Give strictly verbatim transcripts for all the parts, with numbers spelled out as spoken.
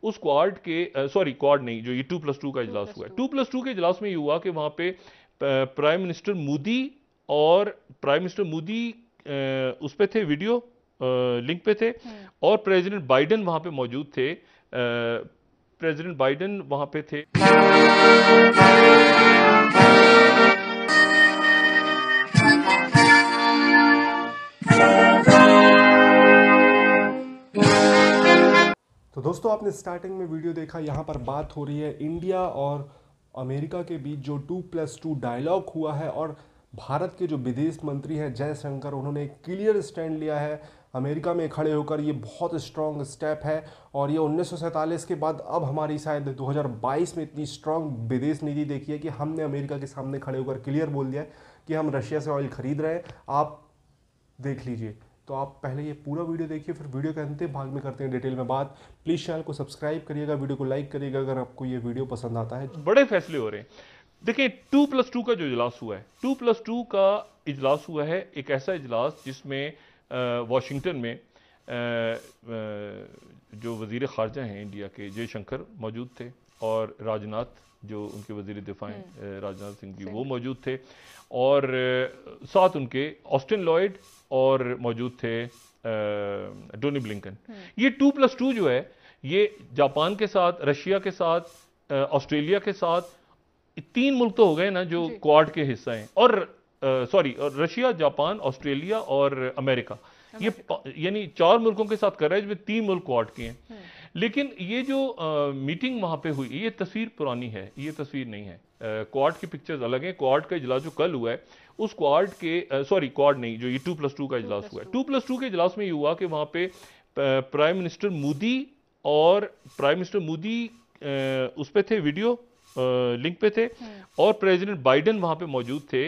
उस क्वाड के sorry quad नहीं, जो ये टू प्लस टू का इजलास हुआ है, टू प्लस टू के इजलास में ये हुआ कि वहाँ पे प्राइम मिनिस्टर मोदी और प्राइम मिनिस्टर मोदी उस पे थे, वीडियो लिंक पे थे, और प्रेसिडेंट बाइडेन वहाँ पे मौजूद थे। प्रेसिडेंट बाइडेन वहाँ पे थे। तो दोस्तों, आपने स्टार्टिंग में वीडियो देखा, यहाँ पर बात हो रही है इंडिया और अमेरिका के बीच जो टू प्लस टू डायलॉग हुआ है, और भारत के जो विदेश मंत्री हैं जयशंकर, उन्होंने एक क्लियर स्टैंड लिया है अमेरिका में खड़े होकर। ये बहुत स्ट्रॉन्ग स्टेप है, और ये उन्नीस सौ सैंतालीस के बाद अब हमारी शायद दो हज़ार बाईस में इतनी स्ट्रॉन्ग विदेश नीति देखी है कि हमने अमेरिका के सामने खड़े होकर क्लियर बोल दिया है कि हम रशिया से ऑयल खरीद रहे हैं, आप देख लीजिए। तो आप पहले ये पूरा वीडियो देखिए, फिर वीडियो के अंतिम भाग में करते हैं डिटेल में बात। प्लीज़ चैनल को सब्सक्राइब करिएगा, वीडियो को लाइक करिएगा अगर आपको ये वीडियो पसंद आता है। बड़े फैसले हो रहे हैं। देखिए, टू प्लस टू का जो इजलास हुआ है, टू प्लस टू का इजलास हुआ है, एक ऐसा इजलास जिसमें वाशिंगटन में आ, आ, जो वजीर खारजा हैं इंडिया के जयशंकर मौजूद थे, और राजनाथ जो उनके वजीर दिफा हैं राजनाथ सिंह जी, वो मौजूद थे, और साथ उनके ऑस्टिन लॉयड और मौजूद थे टोनी ब्लिंकन। ये टू प्लस टू जो है, ये जापान के साथ, रशिया के साथ, ऑस्ट्रेलिया के साथ, तीन मुल्क तो हो गए ना जो क्वाड के हिस्सा हैं, और सॉरी और रशिया, जापान, ऑस्ट्रेलिया और अमेरिका, ये यानी चार मुल्कों के साथ कर रहा है, जिसमें तीन मुल्क क्वाड के हैं। लेकिन ये जो आ, मीटिंग वहां पे हुई, ये तस्वीर पुरानी है, ये तस्वीर नहीं है। क्वाड की पिक्चर्स अलग हैं। क्वाड का इजलास जो कल हुआ है, उस क्वाड के सॉरी क्वाड नहीं, जो ये टू प्लस टू का इजलास हुआ है, टू प्लस टू के इजलास में ये हुआ कि वहां पे प्राइम मिनिस्टर मोदी और प्राइम मिनिस्टर मोदी उस पे थे, वीडियो लिंक पे थे, और प्रेसिडेंट बाइडेन वहां पे मौजूद थे।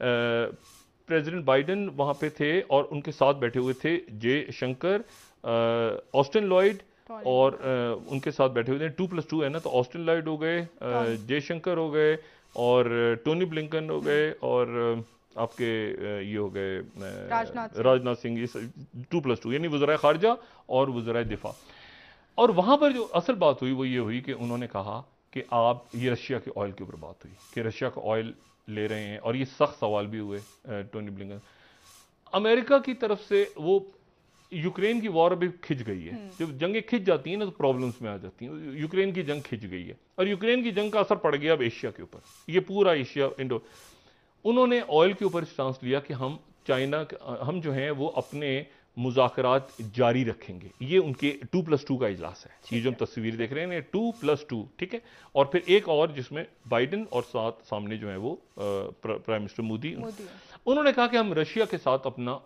प्रेसिडेंट बाइडेन वहां पे थे, और उनके साथ बैठे हुए थे जयशंकर, ऑस्टिन लॉयड, और uh, उनके साथ बैठे हुए थे। टू प्लस टू है ना, तो ऑस्टिन लॉयड हो गए, जयशंकर हो गए, और टोनी ब्लिंकन हो गए, और uh, आपके uh, ये हो गए uh, राजनाथ सिंह। ये टू प्लस टू यानी वज़राए खारजा और वज़राए दिफा। और वहां पर जो असल बात हुई वो ये हुई कि उन्होंने कहा कि आप, ये रशिया के ऑयल के ऊपर बात हुई कि रशिया का ऑयल ले रहे हैं, और ये सख्त सवाल भी हुए टोनी ब्लिंकन। अमेरिका की तरफ से वो यूक्रेन की वॉर अभी खिंच गई है। जब जंगें खिंच जाती हैं ना, तो प्रॉब्लम्स में आ जाती हैं। यूक्रेन की जंग खिंच गई है, और यूक्रेन की जंग का असर पड़ गया अब एशिया के ऊपर, ये पूरा एशिया, इंडो। उन्होंने ऑयल के ऊपर स्टांस लिया कि हम चाइना, हम जो हैं वो अपने मुज़ाकरात जारी रखेंगे। ये उनके टू प्लस टू का इजलास है, ये जो हम तस्वीर देख रहे हैं, टू प्लस टू, ठीक है। और फिर एक और जिसमें बाइडेन और साथ सामने जो है वो प्राइम मिनिस्टर मोदी। उन्होंने कहा कि हम रशिया के साथ अपना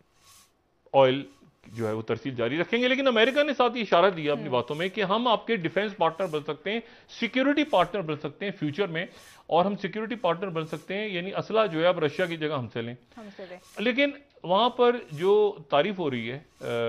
ऑयल जो है वो तरसील जारी रखेंगे, लेकिन अमेरिका ने साथ ही इशारा दिया अपनी बातों में कि हम आपके डिफेंस पार्टनर बन सकते हैं, सिक्योरिटी पार्टनर बन सकते हैं फ्यूचर में, और हम सिक्योरिटी पार्टनर बन सकते हैं, यानी असला जो है आप रशिया की जगह हमसे लें, हमसे लें। लेकिन वहां पर जो तारीफ हो रही है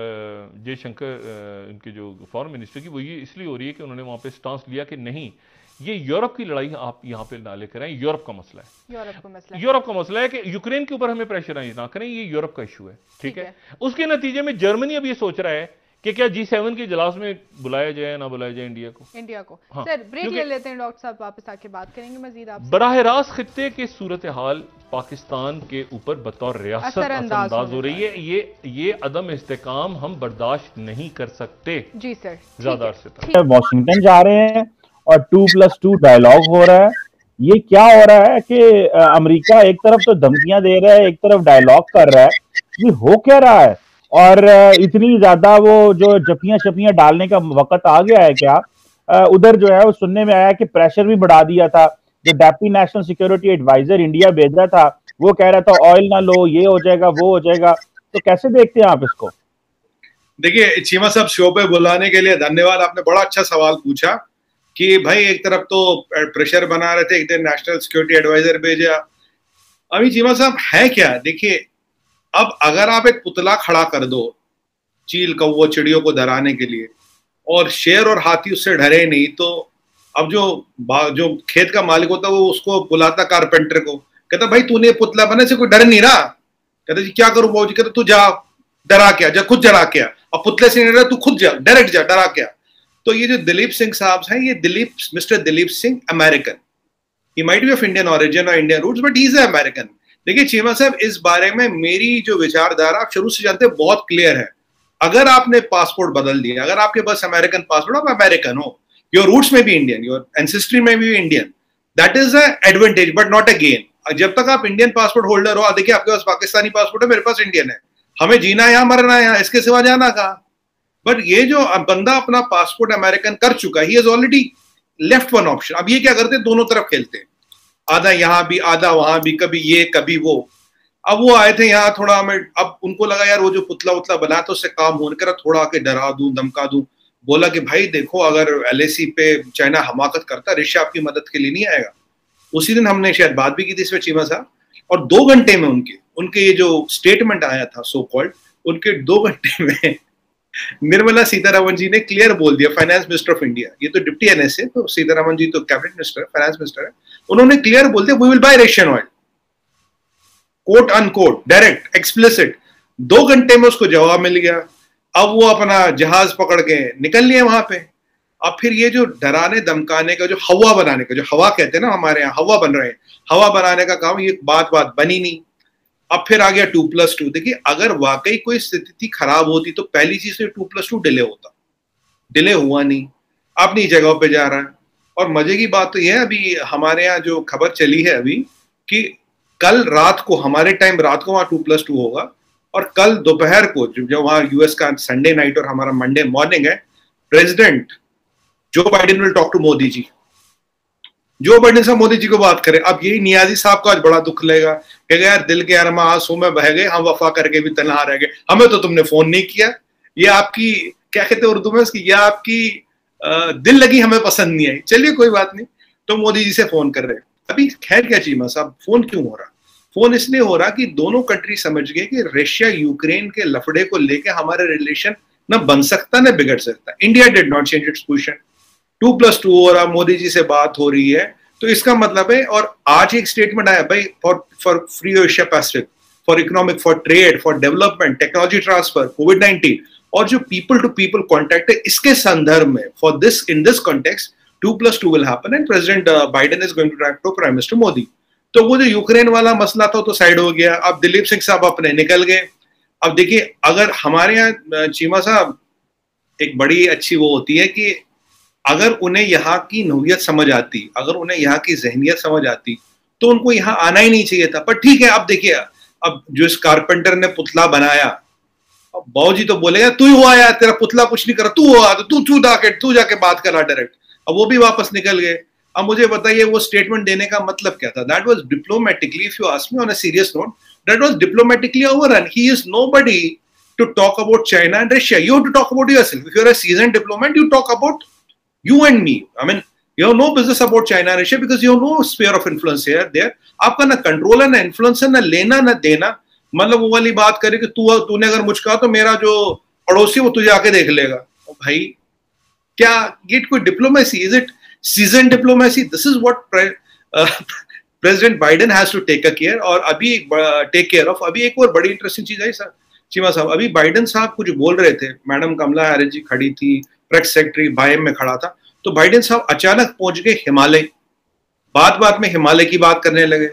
जयशंकर इनके जो फॉरेन मिनिस्टर की, वो ये इसलिए हो रही है कि उन्होंने वहां पे स्टांस लिया कि नहीं, ये यूरोप की लड़ाई आप यहाँ पे ना लेकर आए, यूरोप का मसला है, यूरोप का मसला है, यूरोप का मसला है कि यूक्रेन के ऊपर हमें प्रेशराइज ना करें, ये यूरोप का इशू है, ठीक है। उसके नतीजे में जर्मनी अब ये सोच रहा है कि क्या जी सेवन के इजलास में बुलाया जाए ना बुलाया जाए इंडिया को, इंडिया को। हाँ, सर ब्रेक ले लेते हैं डॉक्टर साहब, वापस आके बात करेंगे मजीद आपसे। बराह रास्त खित्ते के सूरत हाल पाकिस्तान के ऊपर बतौर रियासत असरअंदाज हो रही है। ये ये अदम इस्तेकाम हम बर्दाश्त नहीं कर सकते। जी सर, ज्यादा अरसे तक वाशिंगटन जा रहे हैं और टू प्लस टू डायलॉग हो रहा है। ये क्या हो रहा है कि अमेरिका एक तरफ तो धमकियां दे रहा है, एक तरफ डायलॉग कर रहा है, ये हो क्या रहा है? और इतनी ज्यादा वो जो जपियां शपियां डालने का वक्त आ गया है क्या? उधर जो है वो सुनने में आया कि प्रेशर भी बढ़ा दिया था, जो deputy national security adviser India भेजा था, वो कह रहा था ऑयल ना लो, ये हो जाएगा वो हो जाएगा। तो कैसे देखते हैं आप इसको? देखिए चीमा साहब, शो पे बुलाने के लिए धन्यवाद। आपने बड़ा अच्छा सवाल पूछा कि भाई एक तरफ तो प्रेशर बना रहे थे, एक दिन नेशनल सिक्योरिटी एडवाइजर भेजा। अभी चीमा साहब है क्या, देखिए अब अगर आप एक पुतला खड़ा कर दो चील कौवों चिड़ियों को डराने के लिए, और शेर और हाथी उससे डरे नहीं, तो अब जो जो खेत का मालिक होता है वो उसको बुलाता कारपेंटर को, कहता भाई तूने पुतला बने से कोई डर नहीं रहा। कहता जी क्या करूं बाबूजी? कहता तू जा डरा क्या, जा खुद डरा क्या, अब पुतले से नहीं डरा, तू खुद जा, डायरेक्ट जा, डरा क्या। तो ये जो दिलीप सिंह साहब हैं, ये Dilip mister Dilip Singh American, he might be of Indian origin और Indian roots, but he is American. देखिए चीमा साहब, इस बारे में मेरी जो विचारधारा आप शुरू से जानते हैं बहुत क्लियर है। अगर आपने पासपोर्ट बदल दिया, अगर आपके पास अमेरिकन पासपोर्ट, आप अमेरिकन हो, योर रूट्स में भी इंडियन, योर एंसेस्ट्री में भी Indian, that is a advantage but not a gain. जब तक आप इंडियन पासपोर्ट होल्डर हो, देखिए आपके पास पाकिस्तानी पासपोर्ट है, मेरे पास इंडियन है, हमें जीना है यहाँ, मरना है यहाँ, इसके सिवा जाना कहाँ। बट ये जो बंदा अपना पासपोर्ट अमेरिकन कर चुका है, he has already left one option. अब ये क्या करते हैं, दोनों तरफ खेलते हैं, आधा यहाँ भी आधा वहां भी, कभी ये कभी वो। अब वो आए थे यहाँ थोड़ा, हमें अब उनको लगा यार वो जो पुतला उतला बना तो उससे काम होने का, थोड़ा आके डरा दूं धमका दूं। बोला कि भाई देखो, अगर एलएसी पे चाइना हमाकत करता, रशिया आपकी मदद के लिए नहीं आएगा। उसी दिन हमने शायद बात भी की थी इसमें चीमा साहब, और दो घंटे में उनके उनके ये जो स्टेटमेंट आया था सो कॉल्ड, उनके दो घंटे में निर्मला सीतारमन जी ने क्लियर बोल दिया, फाइनेंस मिनिस्टर ऑफ इंडिया, ये तो डिप्टी एनएस है, तो सीतारमन जी तो कैबिनेट मिनिस्टर है, फाइनेंस मिनिस्टर है, उन्होंने क्लियर बोल दिया we will buy Russian oil, quote unquote, direct explicit. दो घंटे में उसको जवाब मिल गया। अब वो अपना जहाज पकड़ के निकल लिए वहां पे। अब फिर ये जो डराने धमकाने का, जो हवा बनाने का, जो हवा कहते हैं ना हमारे यहाँ, हवा बन रहे हैं, हवा बनाने का काम, ये बात बात बनी नहीं। अब फिर आ गया टू प्लस टू। देखिए अगर वाकई कोई स्थिति खराब होती तो पहली चीज तो टू प्लस टू डिले होता, डिले हुआ नहीं, अपनी जगह पे जा रहा है। और मजे की बात तो यह है, अभी हमारे यहाँ जो खबर चली है अभी कि कल रात को, हमारे टाइम रात को वहां टू प्लस टू होगा, और कल दोपहर को जो वहां यूएस का संडे नाइट और हमारा मंडे मॉर्निंग है, president Joe Biden will talk to Modi ji. Joe Biden साहब मोदी जी को बात करें। अब यही नियाजी साहब को आज बड़ा दुख लगेगा, कहेगा यार दिल के अरमा आंसू में बह गए, हम वफा करके भी तनहा रह गए, हमें तो तुमने फोन नहीं किया, ये आपकी क्या कहते हैं उर्दू में उसकी, ये आपकी आ, दिल लगी हमें पसंद नहीं आई। चलिए कोई बात नहीं, तो मोदी जी से फोन कर रहे हैं। अभी खैर क्या चीमा साहब, फोन क्यों हो रहा? फोन इसलिए हो रहा कि दोनों कंट्री समझ गए कि रशिया यूक्रेन के लफड़े को लेके हमारे रिलेशन न बन सकता न बिगड़ सकता। India did not change its position. Two plus two हो रहा, मोदी जी से बात हो रही है, तो इसका मतलब है। और आज एक स्टेटमेंट आया भाई, for for free Asia Pacific, for economic, for trade, for development, technology transfer, covid nineteen, और जो पीपल टू पीपल कॉन्टैक्ट है, इसके संदर्भ में for this in this context two plus two will happen and president Biden is going to talk to prime minister Modi. तो वो जो Ukraine वाला मसला था तो साइड हो गया। अब दिलीप सिंह साहब अपने निकल गए। अब देखिए अगर हमारे यहाँ चीमा साहब एक बड़ी अच्छी वो होती है कि अगर उन्हें यहाँ की नौयत समझ आती, अगर उन्हें यहाँ की जहनियत समझ आती, तो उनको यहाँ आना ही नहीं चाहिए था। पर ठीक है, अब देखिए, अब जो इस कारपेंटर ने पुतला बनाया, अब बाबू जी तो बोलेगा तू ही हुआ यार, तेरा पुतला कुछ नहीं करा, तू हुआ, तो तू तू जाके तू जाके बात करा डायरेक्ट। अब वो भी वापस निकल गए। अब मुझे बताइए वो स्टेटमेंट देने का मतलब क्या था? That was diplomatically, if you ask me on a serious note, that was diplomatically overrun. He is nobody to talk about China and Russia. You have to talk about yourself. If you are a seasoned diplomat, you talk about you and me. I mean, you have no business about China and Russia because you have no sphere of influence here there. आपका ना control है, ना influence है, ना लेना ना देना। मतलब वो वाली बात करे कि तू तूने अगर मुझ कहा तो मेरा जो पड़ोसी वो तुझे आके देख लेगा। भाई क्या ये कोई diplomacy? Is it season diplomacy? This is what president Biden has to take a care और अभी टेक केयर ऑफ। अभी एक और बड़ी इंटरेस्टिंग चीज आई सर चीमा साहब, अभी बाइडेन साहब कुछ बोल रहे थे, मैडम कमला हैरिस जी खड़ी थी, प्रेस सेक्रेटरी बाइम में खड़ा था, तो बाइडेन साहब अचानक पहुंच गए हिमालय। बात बात में हिमालय की बात करने लगे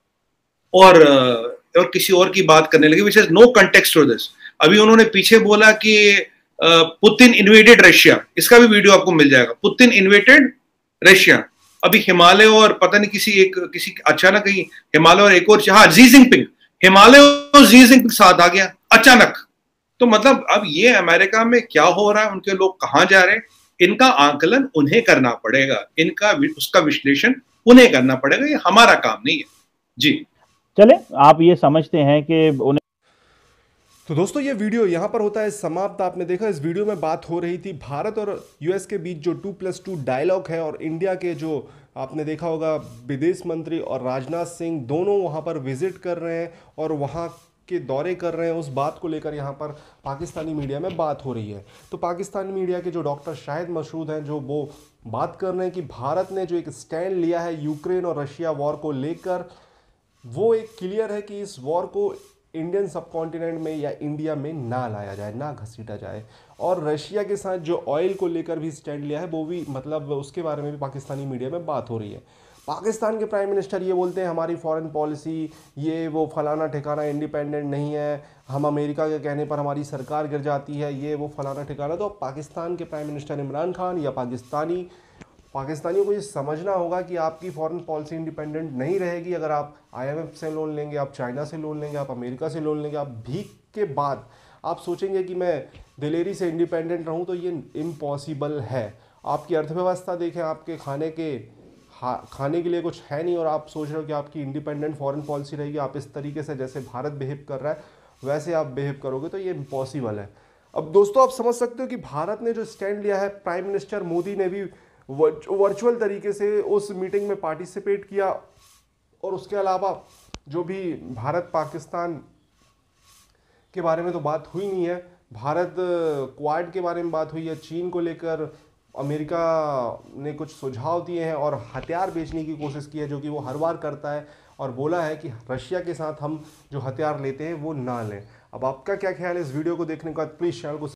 और और किसी और की बात करने लगे, which has no context to this. अभी उन्होंने पीछे बोला कि पुतिन इन्वेडेड रशिया, इसका भी वीडियो आपको मिल जाएगा। Putin invaded Russia. अभी हिमालय और पता नहीं किसी एक किसी अचानक ही हिमालय और एक और, हाँ जी जिनपिंग, हिमालय और जी जिनपिंग साथ आ गया अचानक। तो मतलब अब ये अमेरिका में क्या हो रहा है, उनके लोग कहां जा रहे हैं, इनका आंकलन उन्हें करना पड़ेगा, इनका उसका विश्लेषण उन्हें करना पड़ेगा, ये हमारा काम नहीं है जी। चले आप ये समझते हैं कि उन्हें। तो दोस्तों ये वीडियो यहाँ पर होता है समाप्त। आपने देखा इस वीडियो में बात हो रही थी भारत और यूएस के बीच जो टू प्लस टू डायलॉग है, और इंडिया के जो आपने देखा होगा विदेश मंत्री और राजनाथ सिंह दोनों वहाँ पर विजिट कर रहे हैं और वहाँ के दौरे कर रहे हैं। उस बात को लेकर यहाँ पर पाकिस्तानी मीडिया में बात हो रही है। तो पाकिस्तानी मीडिया के जो डॉक्टर शाहिद मशरूद हैं, जो वो बात कर रहे हैं कि भारत ने जो एक स्टैंड लिया है यूक्रेन और रशिया वॉर को लेकर, वो एक क्लियर है कि इस वॉर को इंडियन सबकॉन्टिनेंट में या इंडिया में ना लाया जाए, ना घसीटा जाए। और रशिया के साथ जो ऑयल को लेकर भी स्टैंड लिया है वो भी मतलब उसके बारे में भी पाकिस्तानी मीडिया में बात हो रही है। पाकिस्तान के प्राइम मिनिस्टर ये बोलते हैं हमारी फॉरेन पॉलिसी ये वो फलाना ठिकाना इंडिपेंडेंट नहीं है, हम अमेरिका के कहने पर हमारी सरकार गिर जाती है, ये वो फलाना ठिकाना। तो पाकिस्तान के प्राइम मिनिस्टर इमरान खान या पाकिस्तानी पाकिस्तानियों को ये समझना होगा कि आपकी फॉरेन पॉलिसी इंडिपेंडेंट नहीं रहेगी अगर आप आईएमएफ से लोन लेंगे, आप चाइना से लोन लेंगे, आप अमेरिका से लोन लेंगे, आप भीख के बाद आप सोचेंगे कि मैं दिलेरी से इंडिपेंडेंट रहूं, तो ये इम्पॉसिबल है। आपकी अर्थव्यवस्था देखें, आपके खाने के खाने के लिए कुछ है नहीं और आप सोच रहे हो कि आपकी इंडिपेंडेंट फॉरेन पॉलिसी रहेगी। आप इस तरीके से जैसे भारत बिहेव कर रहा है वैसे आप बिहेव करोगे तो ये इम्पॉसिबल है। अब दोस्तों आप समझ सकते हो कि भारत ने जो स्टैंड लिया है, प्राइम मिनिस्टर मोदी ने भी वर्चुअल तरीके से उस मीटिंग में पार्टिसिपेट किया। और उसके अलावा जो भी भारत पाकिस्तान के बारे में तो बात हुई नहीं है, भारत क्वाड के बारे में बात हुई है, चीन को लेकर अमेरिका ने कुछ सुझाव दिए हैं और हथियार बेचने की कोशिश की है जो कि वो हर बार करता है, और बोला है कि रशिया के साथ हम जो हथियार लेते हैं वो ना लें। अब आपका क्या ख्याल है इस वीडियो को देखने के बाद प्लीज़ चैनल को